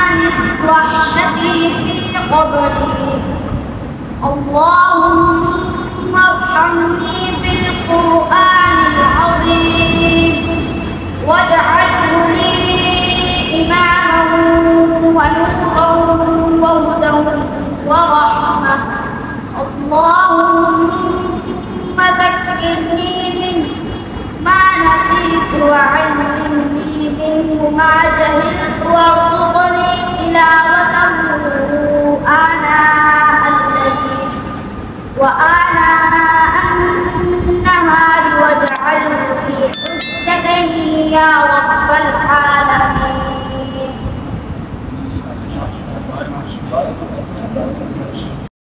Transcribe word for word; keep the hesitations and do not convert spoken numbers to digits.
آنست وحشتي في قبري. اللهم ارحمني بالقرآن العظيم واجعله لي إماما ونورا وهدى ورحمة. اللهم ذكرني منه ما نسيت وعلمني منه ما جهلت وارزقني تلاوته آناء الليل وآناء النهار واجعله لي حجة يا رب العالمين.